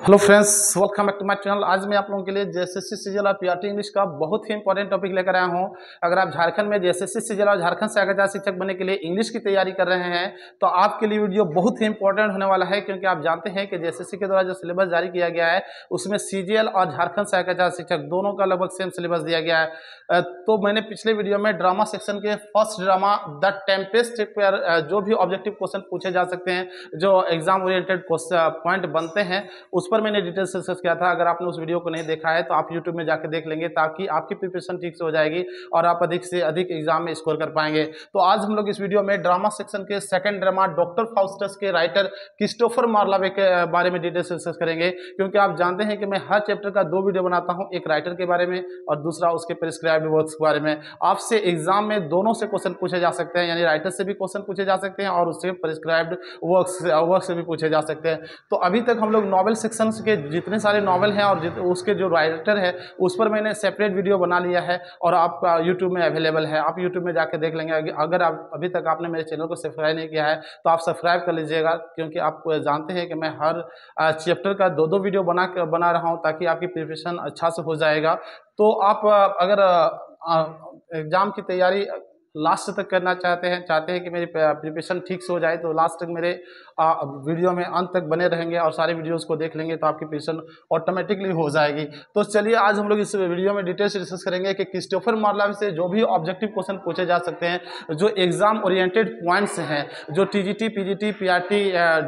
Hello friends, welcome back to my channel. आज मैं आप लोगों के लिए जेएसएससी सीजीएल और पीआरटी इंग्लिश का बहुत ही इंपॉर्टेंट टॉपिक लेकर आया हूं। अगर आप झारखंड में जेएसएससी सीजीएल और झारखंड से आगाज शिक्षक बनने के लिए इंग्लिश की तैयारी कर रहे हैं तो आपके लिए वीडियो बहुत ही इंपॉर्टेंट होने वाला है, क्योंकि आप जानते हैं कि जेएसएससी के द्वारा जो सिलेबस जारी किया गया है उसमें सीजीएल और झारखंड से आगाज शिक्षक दोनों का लगभग सेम सिलेबस दिया गया है। तो मैंने पिछले वीडियो में ड्रामा सेक्शन के फर्स्ट ड्रामा द टेम्पेस्ट पर जो भी ऑब्जेक्टिव क्वेश्चन पूछे जा सकते हैं, जो एग्जाम ओरिएंटेड पॉइंट बनते हैं, उस पर मैंने डिटेल से डिस्कस किया था। अगर आपने उस वीडियो को नहीं देखा है तो आप यूट्यूब में जाकर देख लेंगे, ताकि आपकी प्रिपरेशन ठीक से हो जाएगी और आप अधिक से अधिक एग्जाम में स्कोर कर पाएंगे। तो आज हम लोग इस वीडियो में ड्रामा सेक्शन के सेकंड ड्रामा डॉक्टर फाउस्टस के राइटर क्रिस्टोफर मार्लावे के बारे में डिटेल से डिस्कस करेंगे, क्योंकि आप जानते हैं कि मैं हर चैप्टर का 2 वीडियो बनाता हूं, एक राइटर के बारे में और दूसरा उसके प्रिस्क्राइब्ड वर्क्स के बारे में। आपसे एग्जाम में दोनों से क्वेश्चन पूछे जा सकते हैं, यानी राइटर से भी क्वेश्चन पूछे जा सकते हैं और उससे प्रिस्क्राइब्ड वर्क से भी पूछे जा सकते हैं। तो अभी तक हम लोग नॉवेल सेक्शन के जितने सारे नॉवेल हैं और उसके जो राइटर है उस पर मैंने सेपरेट वीडियो बना लिया है और आपका यूट्यूब में अवेलेबल है। आप यूट्यूब में जाके देख लेंगे। अगर आप अभी तक आपने मेरे चैनल को सब्सक्राइब नहीं किया है तो आप सब्सक्राइब कर लीजिएगा, क्योंकि आप जानते हैं कि मैं हर चैप्टर का 2-2 वीडियो बना रहा हूं, ताकि आपकी प्रिपरेशन अच्छा से हो जाएगा। तो आप अगर एग्जाम की तैयारी लास्ट तक करना चाहते हैं कि मेरी प्रिपरेशन ठीक से हो जाए, तो लास्ट तक मेरे वीडियो में अंत तक बने रहेंगे और सारे वीडियोस को देख लेंगे, तो आपकी प्रिपरेशन ऑटोमेटिकली हो जाएगी। तो चलिए आज हम लोग इस वीडियो में डिटेल से डिस्कस करेंगे कि क्रिस्टोफर मार्लावे से जो भी ऑब्जेक्टिव क्वेश्चन पूछे जा सकते हैं, जो एग्जाम ओरिएंटेड पॉइंट्स हैं, जो टीजीटी, पीजीटी, पीआरटी,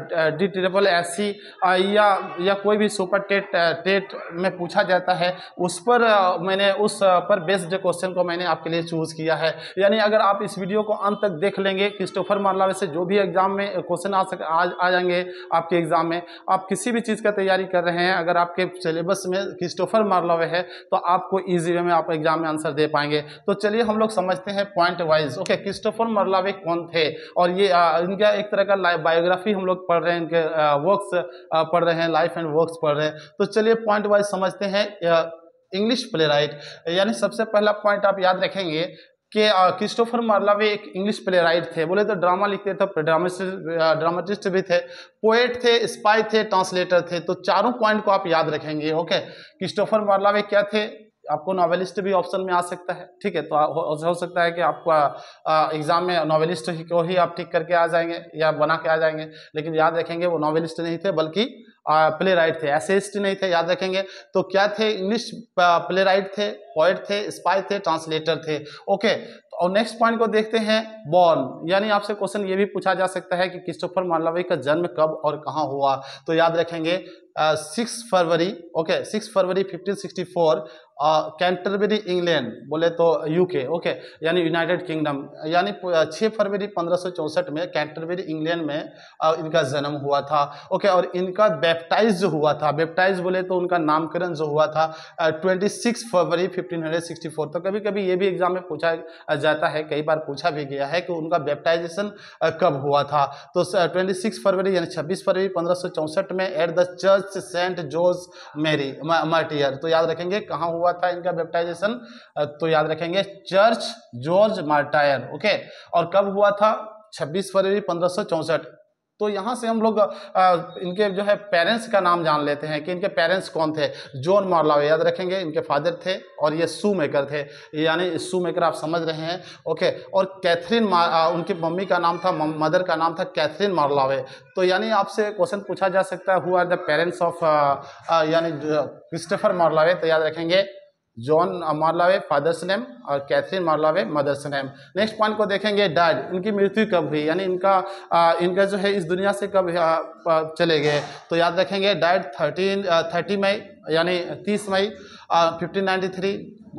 DSSC या कोई भी सुपर टेट में पूछा जाता है, उस पर मैंने उस पर बेस्ड क्वेश्चन को मैंने आपके लिए चूज किया है। यानी अगर आप इस वीडियो को अंत तक देख लेंगे, क्रिस्टोफर मार्लावे से जो भी एग्जाम में क्वेश्चन आ जाएंगे आपके एग्जाम में, आप किसी भी चीज का तैयारी कर रहे हैं, अगर आपके सिलेबस में क्रिस्टोफर मार्लावे है तो आपको इजी वे में आप एग्जाम में आंसर दे पाएंगे। तो चलिए हम लोग समझते हैं point wise. Okay, Christopher Marlowe कौन थे, और ये इनका एक तरह का बायोग्राफी हम लोग पढ़ रहे हैं, इनके वर्क्स पढ़ रहे हैं, लाइफ एंड वर्क्स पढ़ रहे हैं। तो चलिए पॉइंट वाइज समझते हैं। इंग्लिश प्ले राइट, यानी सबसे पहला पॉइंट आप याद रखेंगे कि क्रिस्टोफर मार्लावे एक इंग्लिश प्ले राइट थे। बोले तो ड्रामा लिखते थे, ड्रामाटिस्ट भी थे, पोएट थे, स्पाई थे, ट्रांसलेटर थे। तो चारों पॉइंट को आप याद रखेंगे। ओके, क्रिस्टोफर मार्लावे क्या थे? आपको नॉवेलिस्ट भी ऑप्शन में आ सकता है, ठीक है। तो हो सकता है कि आपका एग्जाम में नॉवेलिस्ट को ही आप टिक करके आ जाएंगे या बना के आ जाएंगे, लेकिन याद रखेंगे वो नॉवेलिस्ट नहीं थे, बल्कि प्ले राइट थे, एसेइस्ट नहीं थे, याद रखेंगे। तो क्या थे? इंग्लिश प्ले राइट थे, पोएट थे, स्पाई थे, ट्रांसलेटर थे। ओके, और नेक्स्ट पॉइंट को देखते हैं। बॉर्न, यानी आपसे क्वेश्चन ये भी पूछा जा सकता है कि क्रिस्टोफर मार्लावे का जन्म कब और कहाँ हुआ। तो याद रखेंगे 6 फरवरी, ओके, 6 फरवरी 1564, कैंटरबरी इंग्लैंड, बोले तो यूके, ओके, यानी यूनाइटेड किंगडम। यानी 6 फरवरी 1564 में कैंटरबरी इंग्लैंड में इनका जन्म हुआ था। ओके, और इनका बैप्टाइज जो हुआ था, बैप्टाइज बोले तो उनका नामकरण जो हुआ था 26 फरवरी 1564। तो कभी कभी ये भी एग्जाम में पूछा जाता है, कई बार पूछा भी गया है कि उनका बैप्टाइजेशन कब हुआ था। तो 26 फरवरी यानी 26 फरवरी 1564 में at the church Saint George Mary martyr. तो याद रखेंगे कहाँ हुआ था इनका बैप्टाइजेशन, तो याद रखेंगे चर्च जॉर्ज मार्टायर। ओके, और कब हुआ था? 26 फरवरी 1564। तो यहाँ से हम लोग इनके जो है पेरेंट्स का नाम जान लेते हैं कि इनके पेरेंट्स कौन थे। जॉन मार्लावे, याद रखेंगे इनके फादर थे, और ये शू मेकर थे, यानी शू मेकर आप समझ रहे हैं। ओके, और कैथरीन उनकी मम्मी का नाम था, मदर का नाम था कैथरीन मार्लावे। तो यानी आपसे क्वेश्चन पूछा जा सकता है, who are the parents of यानी क्रिस्टोफर मार्लावे। तो याद रखेंगे जॉन मार्लावे फादर्स नेम और Catherine Marlowe mother's name. Next point को देखेंगे। डैड, इनकी मृत्यु कब हुई, यानी इनका जो है इस दुनिया से कब चले गए। तो याद रखेंगे डैड 30 मई यानी 30 मई 1593,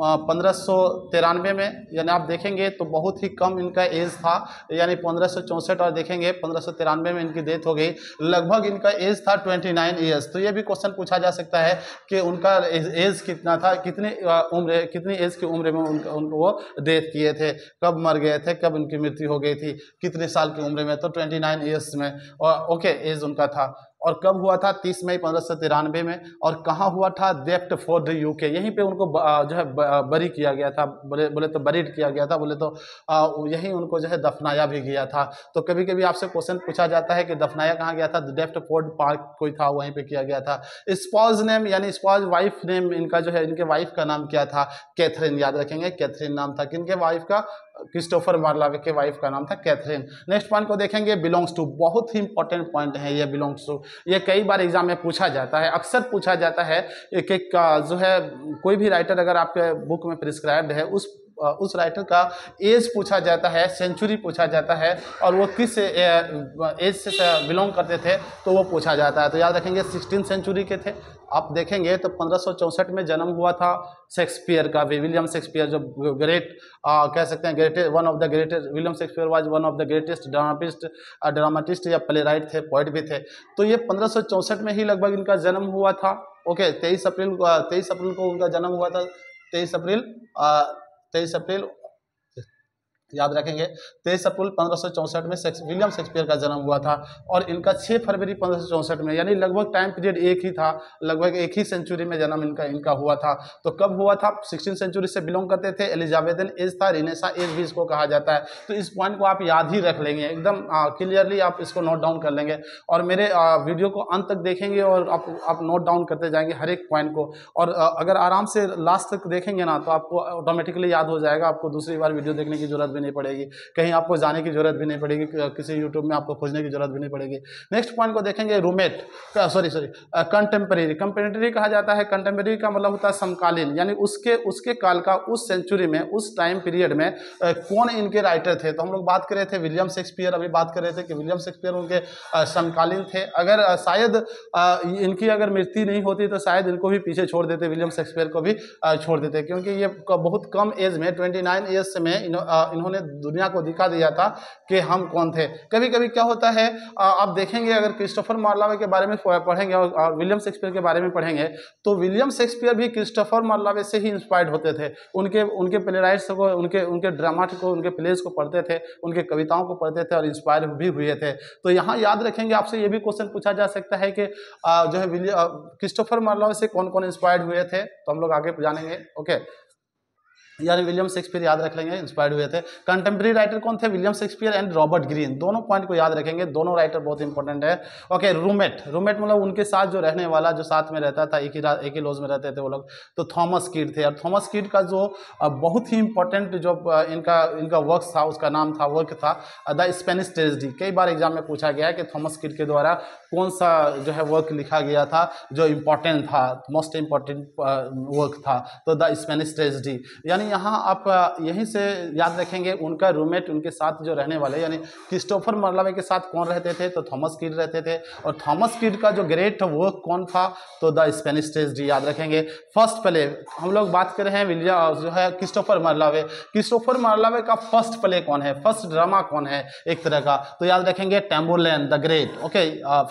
1593 में। यानी आप देखेंगे तो बहुत ही कम इनका एज था, यानी 1564, और देखेंगे 1593 में इनकी डेथ हो गई। लगभग इनका एज था 29 ईयर्स। तो ये भी क्वेश्चन पूछा जा सकता है कि उनका एज कितना था, कितनी एज की उम्र में उनको वो डेथ किए थे, कब मर गए थे, कब उनकी मृत्यु हो गई थी, कितने साल की उम्र में। तो 29 ईयर्स में ओके एज उनका था। और कब हुआ था? 30 मई 1593 में। और कहाँ हुआ था? डेप्टफोर्ड यूके, यहीं पे उनको जो है बरी किया गया था, बोले तो बरीड किया गया था, बोले तो यहीं उनको जो है दफनाया भी गया था। तो कभी कभी आपसे क्वेश्चन पूछा जाता है कि दफनाया कहाँ गया था? डेप्टफोर्ड पार्क कोई था, वहीं पे किया गया था। स्पॉज नेम यानी स्पॉज वाइफ नेम, इनका जो है इनके वाइफ का नाम क्या था? कैथरीन, याद रखेंगे कैथरीन नाम था किनके वाइफ का? क्रिस्टोफर मार्लावे के वाइफ का नाम था कैथरीन। नेक्स्ट पॉइंट को देखेंगे, बिलोंग्स टू, बहुत ही इंपॉर्टेंट पॉइंट है ये बिलोंग्स टू। ये कई बार एग्जाम में पूछा जाता है, अक्सर पूछा जाता है। एक एक जो है कोई भी राइटर अगर आपके बुक में प्रिस्क्राइब्ड है, उस राइटर का एज पूछा जाता है, सेंचुरी पूछा जाता है, और वो किस एज से बिलोंग करते थे तो वो पूछा जाता है। तो याद रखेंगे 16th सेंचुरी के थे। आप देखेंगे तो 1564 में जन्म हुआ था शेक्सपियर का भी, विलियम शेक्सपियर, जो ग्रेट कह सकते हैं greatest, one of the greatest, William Shakespeare was one of the greatest dramatist या प्ले राइट थे, पोइट भी थे। तो ये 1564 में ही लगभग इनका जन्म हुआ था। ओके, 23 अप्रैल को उनका जन्म हुआ था। 23 अप्रैल याद रखेंगे, 23 अप्रैल 1564 में विलियम शेक्सपियर का जन्म हुआ था। और इनका 6 फरवरी 1564 में, यानी लगभग टाइम पीरियड एक ही था, लगभग एक ही सेंचुरी में जन्म इनका हुआ था। तो कब हुआ था? 16th सेंचुरी से बिलोंग करते थे। एलिजाबेथन एज था, रिनेसा एज भी इसको कहा जाता है। तो इस पॉइंट को आप याद ही रख लेंगे, एकदम क्लियरली आप इसको नोट डाउन कर लेंगे, और मेरे वीडियो को अंत तक देखेंगे और आप नोट डाउन करते जाएंगे हर एक पॉइंट को। और अगर आराम से लास्ट तक देखेंगे ना तो आपको ऑटोमेटिकली याद हो जाएगा, आपको दूसरी बार वीडियो देखने की जरूरत नहीं पड़ेगी, कहीं आपको जाने की जरूरत भी नहीं पड़ेगी, किसी यूट्यूब में आपको खोजने की जरूरत भी नहीं पड़ेगी। नेक्स्ट पॉइंट को देखेंगे, रूमेट, कंटेम्परेरी। कंटेम्परेरी कहा जाता है, कंटेम्परेरी का मतलब होता है समकालीन, यानी उसके काल का, उस सेंचुरी में, उस टाइम पीरियड में कौन इनके राइटर थे। तो हम लोग बात कर रहे थे विलियम शेक्सपियर, अभी बात कर रहे थे कि विलियम शेक्सपियर उनके समकालीन थे। अगर शायद इनकी अगर मृत्यु नहीं होती तो शायद इनको भी पीछे छोड़ देते, विलियम शेक्सपियर को भी छोड़ देते, क्योंकि ये बहुत कम एज में 29 ईयर्स में इन्होंने दुनिया को दिखा दिया था कि हम कौन थे। कभी कभी क्या होता है, आप देखेंगे अगर क्रिस्टोफर मार्लावे के बारे में पढ़ेंगे और विलियम शेक्सपियर के बारे में पढ़ेंगे, तो विलियम शेक्सपियर भी क्रिस्टोफर मार्लावे से ही इंस्पायर्ड होते थे। उनके प्ले राइट्स को, उनके ड्रामा को, उनके प्लेज को पढ़ते थे, उनके कविताओं को पढ़ते थे और इंस्पायर भी हुए थे। तो यहाँ याद रखेंगे, आपसे ये भी क्वेश्चन पूछा जा सकता है कि जो है क्रिस्टोफर मार्लावे से कौन कौन इंस्पायर्ड हुए थे, तो हम लोग आगे जानेंगे। ओके, यानी विलियम शेक्सपियर याद रख लेंगे, इंस्पायर्ड हुए थे। कंटेम्प्रेरी राइटर कौन थे? William Shakespeare and Robert Greene, दोनों पॉइंट को याद रखेंगे, दोनों राइटर बहुत इंपॉर्टेंट है। ओके, रूममेट मतलब उनके साथ जो रहने वाला, जो साथ में रहता था, एक ही लॉज में रहते थे वो लोग, तो थॉमस किड थे। और थॉमस किड का जो बहुत ही इंपॉर्टेंट जो इनका वर्क था, उसका नाम था, वर्क था द स्पेनिश ट्रेजेडी। कई बार एग्जाम में पूछा गया है कि थॉमस किड के द्वारा कौन सा जो है वर्क लिखा गया था जो इंपॉर्टेंट था, मोस्ट इंपॉर्टेंट वर्क था, तो द स्पेनिश ट्रेजेडी। यानी यहाँ आप यहीं से याद रखेंगे उनका रूममेट, उनके साथ जो रहने वाले, यानी क्रिस्टोफर मार्लावे के साथ कौन रहते थे? तो थॉमस किड रहते थे। और थॉमस किड का जो ग्रेट वर्क कौन था? तो द स्पेनिश ट्रेजेडी, याद रखेंगे। फर्स्ट प्ले हम लोग बात कर रहे हैं विलियम जो है क्रिस्टोफर मार्लावे का फर्स्ट प्ले कौन है, फर्स्ट ड्रामा कौन है एक तरह का? तो याद रखेंगे टैम्बरलैन द ग्रेट। ओके,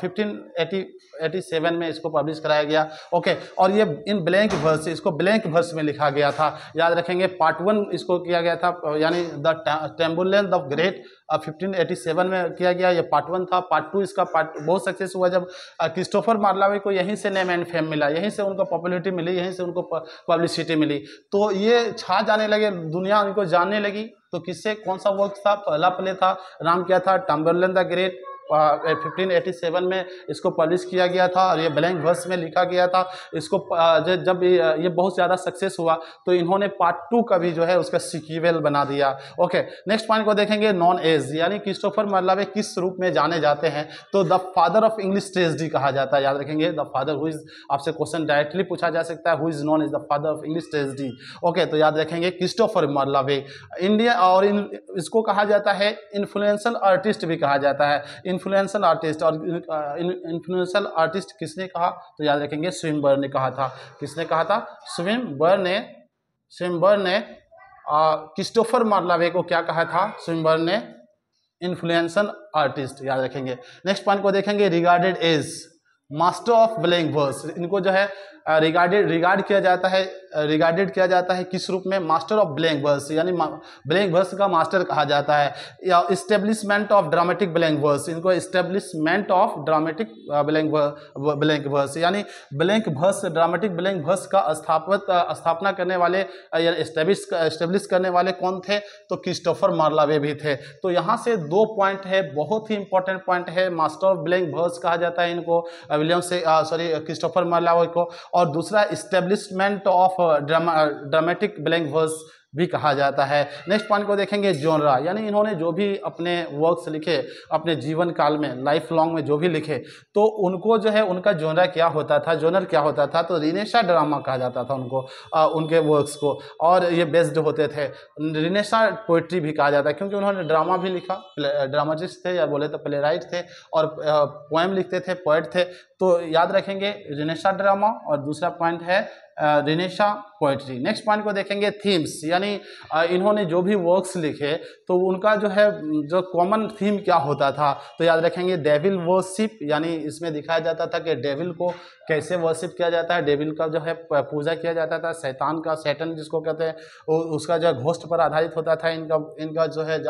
1587 में इसको पब्लिश कराया गया। ओके, और ये इन ब्लैंक वर्स, इसको ब्लैंक वर्स में लिखा गया था। याद रखेंगे पार्ट 1 इसको किया गया था, यानी द टैम्बरलैन द ग्रेट 1587 में किया गया, ये पार्ट 1 था। पार्ट 2 इसका बहुत सक्सेस हुआ जब क्रिस्टोफर मार्लावे को यहीं से नेम एंड फेम मिला, यहीं से उनको पॉपुलैरिटी मिली, यहीं से उनको पब्लिसिटी मिली, तो ये छा जाने लगे, दुनिया उनको जानने लगी। तो किससे, कौन सा वर्क था? पहला प्ले था, नाम क्या था? टैम्बरलैन द ग्रेट। 1587 में इसको पब्लिश किया गया था और ये ब्लैंक वर्स में लिखा गया था। इसको जब ये बहुत ज़्यादा सक्सेस हुआ तो इन्होंने पार्ट 2 का भी जो है उसका सिक्वल बना दिया। ओके, नेक्स्ट पॉइंट को देखेंगे, नॉन एज, यानी क्रिस्टोफर मार्लावे किस रूप में जाने जाते हैं? तो the father of English tragedy कहा जाता है। याद रखेंगे, द फादर हु इज, आपसे क्वेश्चन डायरेक्टली पूछा जा सकता है, who is known as the father of English tragedy. Okay, तो याद रखेंगे क्रिस्टोफर मार्लावे। इंडिया, और इसको कहा जाता है इन्फ्लुएंशियल आर्टिस्ट भी कहा जाता है, इन्फ्लुएंशियल आर्टिस्ट। और इन्फ्लुएंशियल आर्टिस्ट किसने कहा? तो याद रखेंगे स्विमबर्न ने कहा था। किसने कहा था? स्विमबर्न ने क्रिस्टोफर मार्लावे को क्या कहा था? स्विमबर्न ने इन्फ्लुएंशियल आर्टिस्ट, याद रखेंगे। नेक्स्ट पॉइंट को देखेंगे, regarded as, master of blank verse, इनको जो है रिगार्डेड किया जाता है किस रूप में? मास्टर ऑफ ब्लैंक वर्स, यानी ब्लैंक वर्स का मास्टर कहा जाता है। या establishment of dramatic blank verse, इनको establishment of dramatic blank verse, यानी blank verse, dramatic blank verse का स्थापना करने वाले या इस्टेब्लिश करने वाले कौन थे? तो क्रिस्टोफर मार्लावे भी थे। तो यहाँ से 2 पॉइंट है, बहुत ही इंपॉर्टेंट पॉइंट है। मास्टर ऑफ ब्लैंक वर्स कहा जाता है इनको, क्रिस्टोफर मार्लावे को, और दूसरा establishment of dramatic blank verse भी कहा जाता है। नेक्स्ट पॉइंट को देखेंगे, जोनरा, यानी इन्होंने जो भी अपने वर्क्स लिखे अपने जीवन काल में, लाइफ लॉन्ग में जो भी लिखे, तो उनको जो है उनका जोनरा क्या होता था, जोनर क्या होता था? तो रिनेसा ड्रामा कहा जाता था उनको, उनके वर्क्स को, और ये बेस्ड होते थे। रिनेसा पोइट्री भी कहा जाता है क्योंकि उन्होंने ड्रामा भी लिखा, ड्रामाटिस्ट थे या बोले तो प्ले राइट थे, और पोएम लिखते थे, पोएट थे। तो याद रखेंगे रिनेसा ड्रामा, और दूसरा पॉइंट है रिनेसा पोएट्री। नेक्स्ट पॉइंट को देखेंगे, थीम्स, यानी इन्होंने जो भी वर्क्स लिखे तो उनका जो है जो कॉमन थीम क्या होता था? तो याद रखेंगे डेविल वर्शिप, यानी इसमें दिखाया जाता था कि डेविल को कैसे वर्शिप किया जाता है, डेविल का जो है पूजा किया जाता था, शैतान का, सैटन जिसको कहते हैं, उसका जो घोस्ट पर आधारित होता था। इनका जो है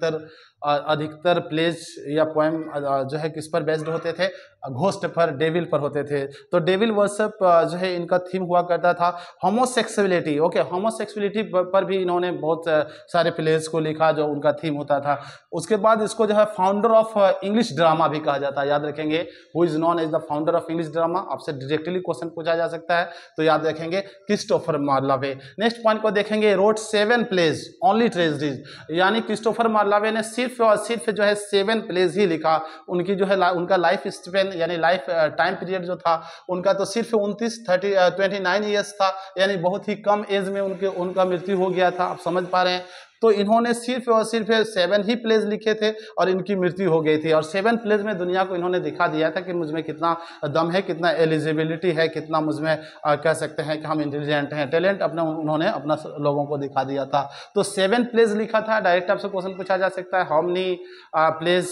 अधिकतर प्लेज या पोएम जो है किस पर बेस्ड होते थे? घोस्ट पर, डेविल पर होते थे। तो डेविल वर्शिप जो है इनका थीम हुआ करता था। होमोसेक्सुअलिटी, ओके, होमोसेक्सुअलिटी पर भी इन्होंने बहुत सारे प्लेज को लिखा जो उनका थीम होता था। उसके बाद इसको जो है फाउंडर ऑफ इंग्लिश ड्रामा भी कहा जाता है। याद रखेंगे, who is known as the founder of English drama, आपसे डायरेक्टली क्वेश्चन पूछा जा सकता है, तो याद रखेंगे क्रिस्टोफर मार्लावे। नेक्स्ट पॉइंट को देखेंगे, रोट 7 प्लेज ओनली ट्रेजेडीज, यानी क्रिस्टोफर मार्लावे ने सिर्फ और सिर्फ जो है 7 प्लेज ही लिखा। उनकी जो है उनका लाइफ स्पेन यानी लाइफ टाइम पीरियड जो था उनका तो सिर्फ 29 ईयर्स था, यानी बहुत ही कम एज में उनका मृत्यु हो गया था। आप समझ पा रहे हैं? तो इन्होंने सिर्फ और सिर्फ 7 ही प्लेज लिखे थे और इनकी मृत्यु हो गई थी। और 7 प्लेज में दुनिया को इन्होंने दिखा दिया था कि मुझमें कितना दम है, कितना एलिजिबिलिटी है, कितना मुझमें कह सकते हैं कि हम इंटेलिजेंट हैं, टैलेंट उन्होंने अपना लोगों को दिखा दिया था। तो 7 प्लेज लिखा था। डायरेक्ट आपसे क्वेश्चन पूछा जा सकता है, how many plays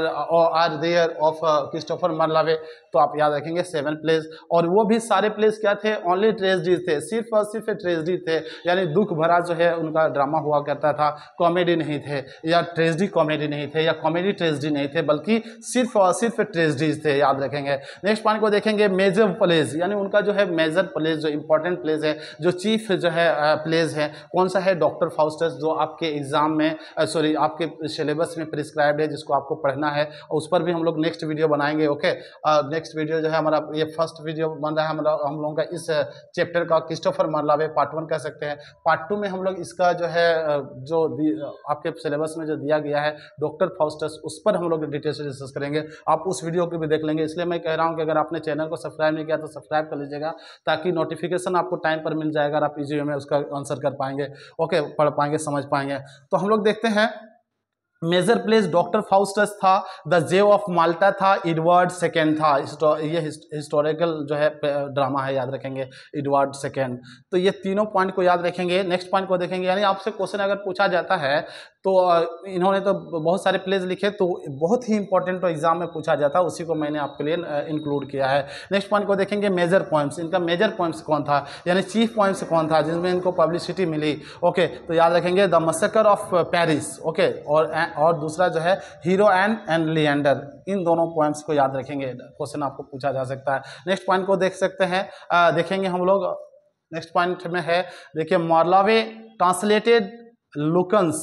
are there of Christopher Marlowe? तो आप याद रखेंगे 7 प्लेज। और वो भी सारे प्लेज क्या थे? ओनली ट्रेजेडी थे, सिर्फ और सिर्फ ट्रेजेडी थे, यानी दुख भरा जो है उनका ड्रामा हुआ करता था, कॉमेडी नहीं थे, या ट्रेजेडी कॉमेडी नहीं थे, या कॉमेडी ट्रेजेडी नहीं थे, बल्कि सिर्फ और सिर्फ ट्रेजेडीज थे। याद रखेंगे। नेक्स्ट पॉइंट को देखेंगे, मेजर प्लेज, यानी उनका जो है मेजर प्लेज, जो इंपॉर्टेंट प्लेज है, जो चीफ जो है प्लेज है, कौन सा है? डॉक्टर फाउस्टस, जो आपके एग्जाम में आपके सिलेबस में प्रिस्क्राइब्ड है, जिसको आपको पढ़ना है। उस पर भी हम लोग नेक्स्ट वीडियो बनाएंगे। ओके, नेक्स्ट वीडियो जो है हमारा ये फर्स्ट वीडियो बन रहा है हम लोगों का इस चैप्टर का, क्रिस्टोफर मार्लावे पार्ट 1 कह सकते हैं। पार्ट 2 में हम लोग इसका जो है जो आपके सिलेबस में जो दिया गया है डॉक्टर फाउस्टस, उस पर हम लोग डिटेल से डिस्कस करेंगे। आप उस वीडियो को भी देख लेंगे। इसलिए मैं कह रहा हूं कि अगर आपने चैनल को सब्सक्राइब नहीं किया तो सब्सक्राइब कर लीजिएगा, ताकि नोटिफिकेशन आपको टाइम पर मिल जाएगा और आप इजी वे में उसका आंसर कर पाएंगे। ओके, पढ़ पाएंगे, समझ पाएंगे। तो हम लोग देखते हैं, मेजर प्लेस डॉक्टर फाउस्टस था, द जे ऑफ माल्टा था, एडवर्ड सेकेंड था। ये हिस्टोरिकल जो है ड्रामा है, याद रखेंगे, एडवर्ड सेकेंड। तो ये तीनों पॉइंट को याद रखेंगे। नेक्स्ट पॉइंट को देखेंगे, यानी आपसे क्वेश्चन अगर पूछा जाता है तो इन्होंने तो बहुत सारे प्लेज लिखे, तो बहुत ही इंपॉर्टेंट तो एग्जाम में पूछा जाता है, उसी को मैंने आपके लिए इंक्लूड किया है। नेक्स्ट पॉइंट को देखेंगे, मेजर पॉइंट्स, इनका मेजर पॉइंट्स कौन था, यानी चीफ पॉइंट्स कौन था जिसमें इनको पब्लिसिटी मिली। ओके, तो याद रखेंगे, the massacre of Paris, okay, और दूसरा जो है हीरो एंड लिएंडर। इन दोनों पॉइंट्स को याद रखेंगे, क्वेश्चन आपको पूछा जा सकता है। नेक्स्ट पॉइंट को देख सकते हैं, देखेंगे हम लोग। नेक्स्ट पॉइंट में है, देखिए, मार्लावे ट्रांसलेटेड लुकन्स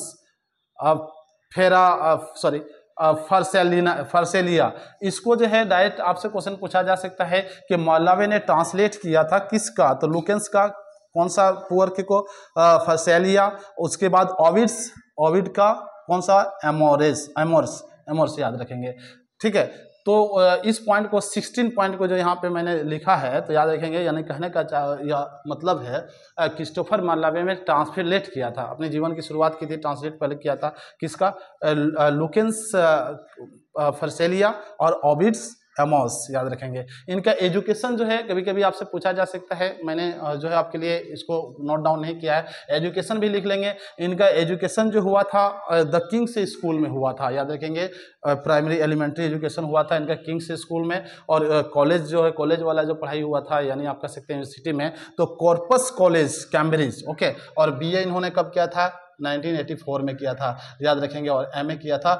फर्सेलिया। इसको जो है डायरेक्ट आपसे क्वेश्चन पूछा जा सकता है कि मार्लावे ने ट्रांसलेट किया था किसका? तो लुकेंस का कौन सा वर्क को? फर्सेलिया। उसके बाद ओविड का कौन सा? एमोर्स याद रखेंगे। ठीक है, तो इस पॉइंट को 16 पॉइंट को जो यहाँ पे मैंने लिखा है, तो याद रखेंगे, यानी कहने का मतलब है क्रिस्टोफर मार्लावे में ट्रांसलेट किया था, अपने जीवन की शुरुआत की थी, ट्रांसलेट पहले किया था किसका? लुकेंस फर्सेलिया और ओविड्स एमोस, याद रखेंगे। इनका एजुकेशन जो है कभी कभी आपसे पूछा जा सकता है, मैंने जो है आपके लिए इसको नोट डाउन नहीं किया है, एजुकेशन भी लिख लेंगे। इनका एजुकेशन जो हुआ था द किंग्स स्कूल में हुआ था, याद रखेंगे। प्राइमरी एलिमेंट्री एजुकेशन हुआ था इनका किंग्स स्कूल में, और कॉलेज जो है, कॉलेज वाला जो पढ़ाई हुआ था यानी आप कह सकते हैं यूनिवर्सिटी में, तो कॉर्पस कॉलेज कैम्ब्रिज, ओके। और बीए इन्होंने कब किया था? 1984 में किया था, याद रखेंगे। और एमए किया था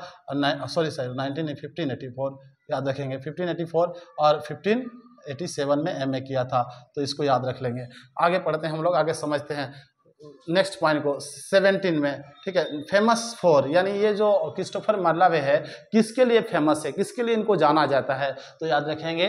1584, याद रखेंगे 1584, और 1587 में एमए किया था, तो इसको याद रख लेंगे। आगे पढ़ते हैं हम लोग, आगे समझते हैं नेक्स्ट पॉइंट को 17 में, ठीक है। फेमस फॉर, यानी ये जो क्रिस्टोफर मार्लावे है किसके लिए फेमस है, किसके लिए इनको जाना जाता है, तो याद रखेंगे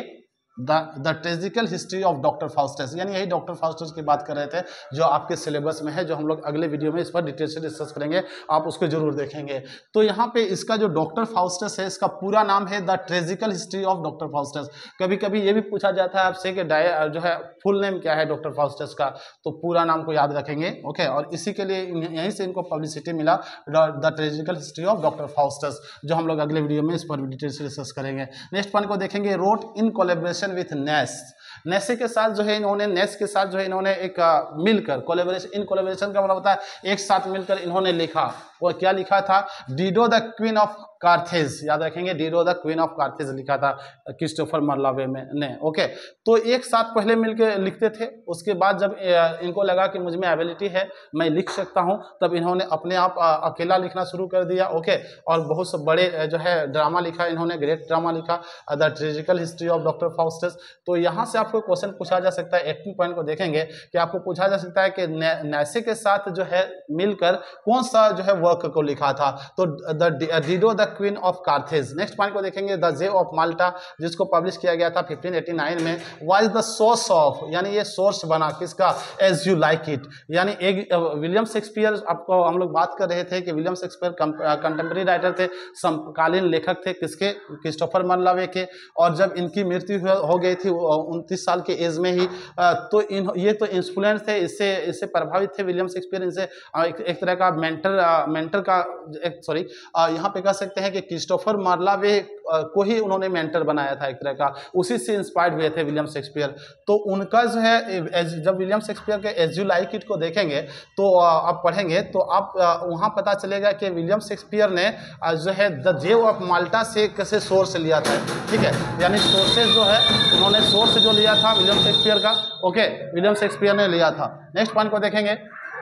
the tragical history of doctor Faustus, यानी यही डॉक्टर फाउस्टस की बात कर रहे थे जो आपके सिलेबस में है, जो हम लोग अगले वीडियो में इस पर डिटेल से डिस्कस करेंगे, आप उसको जरूर देखेंगे। तो यहाँ पे इसका जो डॉक्टर फाउस्टस है, इसका पूरा नाम है the tragical history of doctor Faustus. कभी कभी ये भी पूछा जाता है आपसे कि जो है फुल नेम क्या है डॉक्टर फाउस्टस का, तो पूरा नाम को याद रखेंगे, ओके। और इसी के लिए यहीं से इनको पब्लिसिटी मिला, the tragical history of doctor Faustus, जो हम लोग अगले वीडियो में इस पर डिटेल से डिस्कस करेंगे। नेक्स्ट पॉइंट को देखेंगे, wrote in collaboration with Nashe, Nashe के साथ जो है इन्होंने, नेस के साथ जो है इन्होंने एक मिलकर कोलैबोरेशन, इन कोलैबोरेशन का मतलब होता है एक साथ मिलकर इन्होंने लिखा। वो क्या लिखा था? Dido the queen of Carthage, याद रखेंगे, Dido the queen of Carthage लिखा था क्रिस्टोफर मार्लावे ने, ओके। तो एक साथ पहले मिलकर लिखते थे, उसके बाद जब इनको लगा कि मुझ में एबिलिटी है, मैं लिख सकता हूं, तब इन्होंने अपने आप अकेला लिखना शुरू कर दिया, ओके। और बहुत से बड़े जो है ड्रामा लिखा इन्होंने, ग्रेट ड्रामा लिखा, the tragical history of doctor Faustus. तो यहाँ से आपको क्वेश्चन पूछा जा सकता है, 18 पॉइंट को देखेंगे कि आपको पूछा जा सकता है कि नेसे के साथ जो है मिलकर कौन सा जो है वर्क को लिखा था, तो Dido the queen of Carthage. Next point को देखेंगे, द जे ऑफ माल्टा, जिसको पब्लिश किया गया था 1589 में, वाज द सोर्स ऑफ, यानी ये सोर्स बना किसका? एज यू लाइक इट, यानी एक विलियम शेक्सपियर, आपको हम लोग बात कर रहे थे कि विलियम शेक्सपियर कंटेम्प्रेरी राइटर थे, समकालीन लेखक थे, किसके? क्रिस्टोफर मार्लावे के। और जब इनकी मृत्यु हो गई थी 29 साल के एज में ही, तो ये तो इंफ्लुएंस थे, इससे प्रभावित थे विलियम शेक्सपियर, इनसे एक तरह का मेंटर का सॉरी यहाँ पे कह सकते हैं कि क्रिस्टोफर मार्लावे को ही उन्होंने मेंटर बनाया था एक तरह का, उसी से इंस्पायर्ड हुए थे विलियम शेक्सपियर। तो उनका जो है जब विलियम शेक्सपियर के एज यू लाइक इट को देखेंगे तो आप पढ़ेंगे तो आप वहाँ पता चलेगा कि विलियम शेक्सपियर ने जो है द जे ऑफ माल्टा से कैसे सोर्स लिया था, ठीक है। यानी सोर्सेज जो है उन्होंने सोर्स जो लिया था विलियम शेक्सपियर का, ओके, विलियम शेक्सपियर ने लिया था। नेक्स्ट पॉइंट को देखेंगे,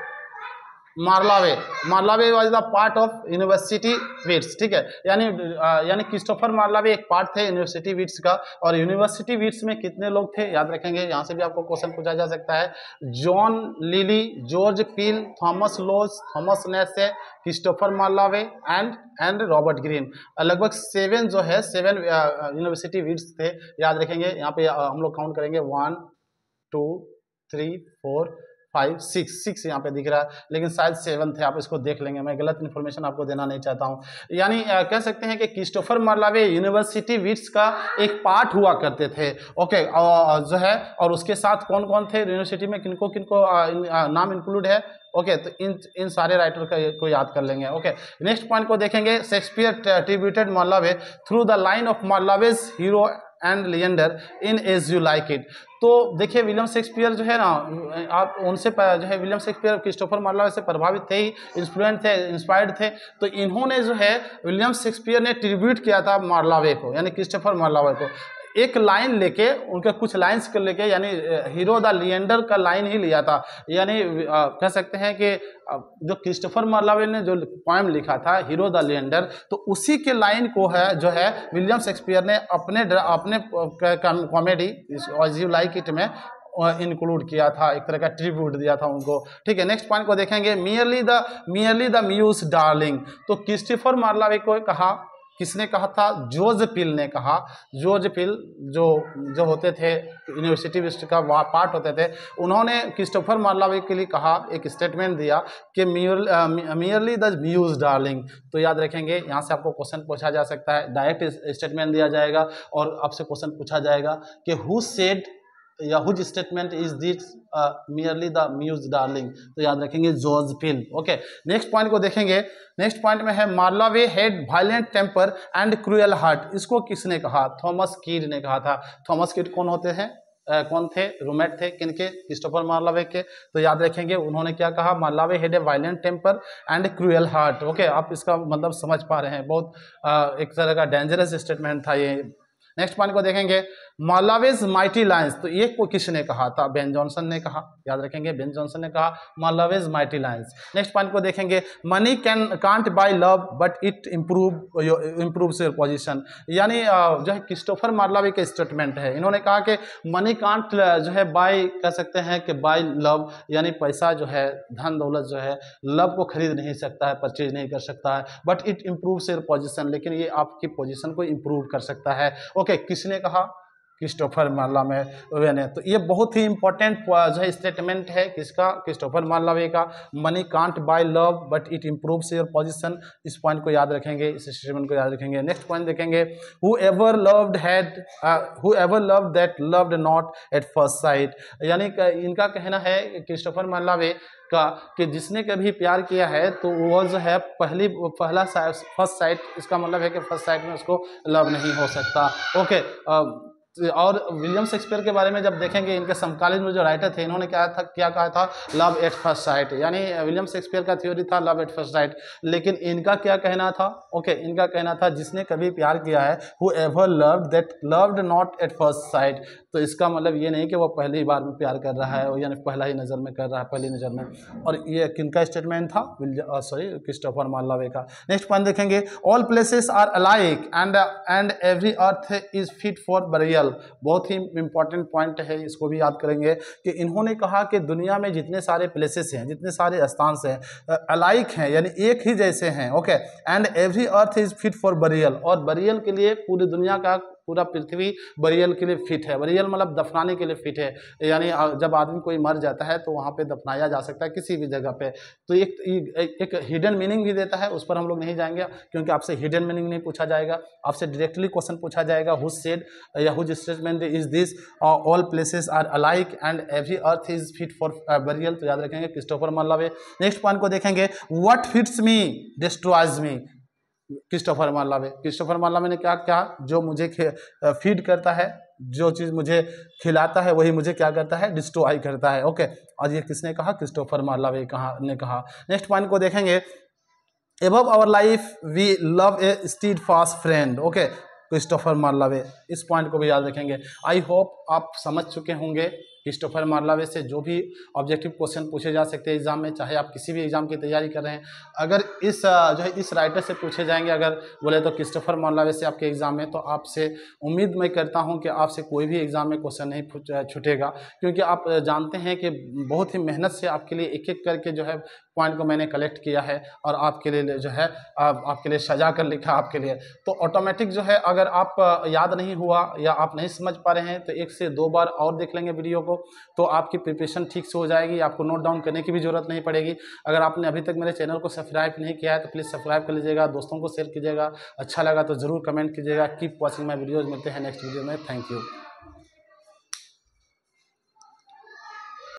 Marlowe was the part of university wits, ठीक है। यानी क्रिस्टोफर मार्लावे एक पार्ट थे यूनिवर्सिटी वीट्स का। और यूनिवर्सिटी वीट्स में कितने लोग थे, याद रखेंगे, यहाँ से भी आपको क्वेश्चन पूछा जा सकता है। John Lyly, George Peele, Thomas Lodge, Thomas Nashe, Christopher Marlowe and Robert Greene. लगभग 7 जो है 7 यूनिवर्सिटी वीट्स थे, याद रखेंगे। यहाँ पे हम लोग काउंट करेंगे 1 2 3 4 5 6 यहाँ पे दिख रहा है, लेकिन शायद 7 थे, आप इसको देख लेंगे, मैं गलत इन्फॉर्मेशन आपको देना नहीं चाहता हूँ। यानी कह सकते हैं कि क्रिस्टोफर मार्लावे यूनिवर्सिटी वीट्स का एक पार्ट हुआ करते थे, ओके। जो है और उसके साथ कौन कौन थे यूनिवर्सिटी में, किनको किनको नाम इंक्लूड है, ओके। तो इन सारे राइटर को याद कर लेंगे, ओके। नेक्स्ट पॉइंट को देखेंगे, Shakespeare tributed Marlowe through the line of Marlowe's hero and Leander in as you like it. तो देखिए विलियम शेक्सपियर जो है ना, आप उनसे जो है विलियम शेक्सपियर क्रिस्टोफर मार्लावे से प्रभावित थे ही, इन्फ्लुएंट थे, इंस्पायर्ड थे। तो इन्होंने जो है विलियम शेक्सपियर ने ट्रिब्यूट किया था मार्लावे को, यानी क्रिस्टोफर मार्लावे को, एक लाइन लेके, उनके कुछ लाइंस के लेके, यानी हीरो द लिएंडर का लाइन ही लिया था। यानी कह सकते हैं कि जो क्रिस्टोफर मार्लावे ने जो पोएम लिखा था हीरो द लिएंडर, तो उसी के लाइन को है जो है विलियम शेक्सपियर ने अपने comedy as you like it में इंक्लूड किया था, एक तरह का ट्रिब्यूट दिया था उनको, ठीक है। नेक्स्ट पॉइंट को देखेंगे, मियरली द म्यूज डार्लिंग। तो क्रिस्टोफर मार्लावे को कहा, किसने कहा था? जॉर्ज पील ने कहा। जॉर्ज पील जो होते थे यूनिवर्सिटी विस्ट का पार्ट होते थे, उन्होंने क्रिस्टोफर मार्लावे के लिए कहा, एक स्टेटमेंट दिया कि मियरली द म्यूज डार्लिंग। तो याद रखेंगे, यहाँ से आपको क्वेश्चन पूछा जा सकता है, डायरेक्ट स्टेटमेंट दिया जाएगा और आपसे क्वेश्चन पूछा जाएगा कि हु सेड या whose statement is this merely the muse darling, तो याद रखेंगे जोसेफिन। ओके, नेक्स्ट पॉइंट को देखेंगे। नेक्स्ट पॉइंट में है Marlowe had violent temper and cruel heart. इसको किसने कहा? थॉमस कीड ने कहा था। थॉमस कीड कौन होते हैं? कौन थे? रूममेट थे किनके? क्रिस्टोफर मार्लावे के। तो याद रखेंगे उन्होंने क्या कहा? Marlowe had a violent temper and cruel heart. Okay, आप इसका मतलब समझ पा रहे हैं, बहुत एक तरह का डेंजरस स्टेटमेंट था ये। नेक्स्ट पॉइंट को देखेंगे, मार्लावेज माइटी लायंस, तो ये को किसने कहा था? बेन जॉनसन ने कहा। याद रखेंगे बेन जॉनसन ने कहा Marlowe's mighty lines. Next point को देखेंगे, money can't buy love but it improves your position. यानी जो है क्रिस्टोफर मार्लावे के स्टेटमेंट है, इन्होंने कहा कि मनी कांट जो है बाय, कह सकते हैं कि बाय लव, यानी पैसा जो है, धन दौलत जो है लव को खरीद नहीं सकता है, परचेज नहीं कर सकता है, but it improves your position, लेकिन ये आपकी पोजीशन को इम्प्रूव कर सकता है। ओके, किसने कहा? क्रिस्टोफर मार्लावे ने। तो ये बहुत ही इंपॉर्टेंट जो है स्टेटमेंट है किसका? क्रिस्टोफर मार्लावे का। Money can't buy love but it improves your position, इस पॉइंट को याद रखेंगे, इस स्टेटमेंट को याद रखेंगे। नेक्स्ट पॉइंट देखेंगे, whoever loved that loved not at first sight। यानी इनका कहना है क्रिस्टोफर मार्लावे का कि जिसने कभी प्यार किया है तो वो जो है फर्स्ट साइट, इसका मतलब है कि फर्स्ट साइट में उसको लव नहीं हो सकता। ओके, और विलियम शेक्सपियर के बारे में जब देखेंगे, इनके समकालीन में जो राइटर थे, इन्होंने क्या कहा था? Love at first sight. यानी विलियम शेक्सपियर का थ्योरी था लव एट फर्स्ट साइट, लेकिन इनका क्या कहना था? ओके, इनका कहना था जिसने कभी प्यार किया है, whoever loved that loved not at first sight। तो इसका मतलब ये नहीं कि वो पहली बार में प्यार कर रहा है, यानी पहला ही नज़र में कर रहा है, पहली नज़र में। और ये किनका स्टेटमेंट था? क्रिस्टोफर मार्लावे का। नेक्स्ट पॉइंट देखेंगे, all places are alike and every earth is fit for burial. बहुत ही इंपॉर्टेंट पॉइंट है, इसको भी याद करेंगे कि इन्होंने कहा कि दुनिया में जितने सारे प्लेसेस हैं, जितने सारे स्थान हैं, अलाइक हैं, यानी एक ही जैसे हैं। Okay, and every earth is fit for burial, और बरियल के लिए पूरी दुनिया का, पूरा पृथ्वी बरियल के लिए फिट है। बरियल मतलब दफनाने के लिए फिट है, यानी जब आदमी कोई मर जाता है तो वहाँ पे दफनाया जा सकता है किसी भी जगह पे। तो एक हिडन मीनिंग भी देता है, उस पर हम लोग नहीं जाएंगे क्योंकि आपसे हिडन मीनिंग नहीं पूछा जाएगा, आपसे डायरेक्टली क्वेश्चन पूछा जाएगा, हुज सेड या whose statement is this, all places are alike and every earth is fit for burial. तो याद रखेंगे क्रिस्टोफर मार्लावे। नेक्स्ट पॉइंट को देखेंगे, what fits me destroys me. Christopher Marlowe ने क्या कहा? जो मुझे फीड करता है, जो चीज़ मुझे खिलाता है, वही मुझे क्या करता है? डिस्ट्रॉय करता है। ओके, और ये किसने कहा? क्रिस्टोफर मार्लावे ने कहा। नेक्स्ट पॉइंट को देखेंगे, above our life we love a steadfast friend। Okay, Christopher Marlowe, इस पॉइंट को भी याद रखेंगे। आई होप आप समझ चुके होंगे क्रिस्टोफर मार्लावे से जो भी ऑब्जेक्टिव क्वेश्चन पूछे जा सकते हैं एग्जाम में, चाहे आप किसी भी एग्जाम की तैयारी कर रहे हैं, अगर इस राइटर से पूछे जाएंगे, अगर बोले तो क्रिस्टोफर मार्लावे से आपके एग्जाम में, तो आपसे उम्मीद मैं करता हूं कि आपसे कोई भी एग्जाम में क्वेश्चन नहीं छूटेगा, क्योंकि आप जानते हैं कि बहुत ही मेहनत से आपके लिए एक एक करके जो है पॉइंट को मैंने कलेक्ट किया है और आपके लिए जो है आपके लिए सजा कर लिखा आपके लिए। तो ऑटोमेटिक जो है, अगर आप याद नहीं हुआ या आप नहीं समझ पा रहे हैं तो 1 से 2 बार और देख लेंगे वीडियो को, तो आपकी प्रिपरेशन ठीक से हो जाएगी, आपको नोट डाउन करने की भी जरूरत नहीं पड़ेगी। अगर आपने अभी तक मेरे चैनल को सब्सक्राइब नहीं किया है तो प्लीज़ सब्सक्राइब कर लीजिएगा, दोस्तों को शेयर कीजिएगा, अच्छा लगा तो ज़रूर कमेंट कीजिएगा। Keep watching my videos. मिलते हैं नेक्स्ट वीडियो में। Thank you.